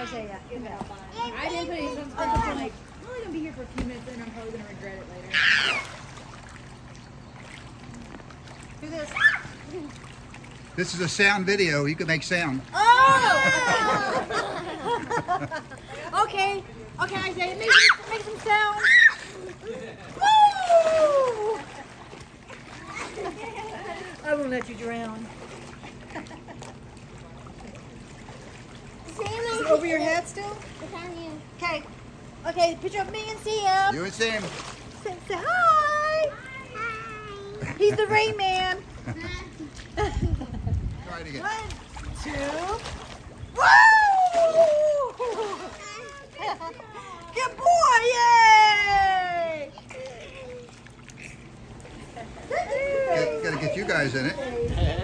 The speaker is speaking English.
Isaiah. I didn't put any sunscreen on. Like, I'm only gonna be here for a few minutes, and I'm probably gonna regret it later. Do this. This is a sound video. You can make sound. Oh! Okay. Okay, Isaiah, make some sound. Woo! I won't let you drown. Over your head still? Okay. Okay, picture of me and Sam. You and Sam. Say hi. Hi. He's the Rain Man. Try it again. 1, 2. Woo! Good boy! Yay! Gotta get you guys in it.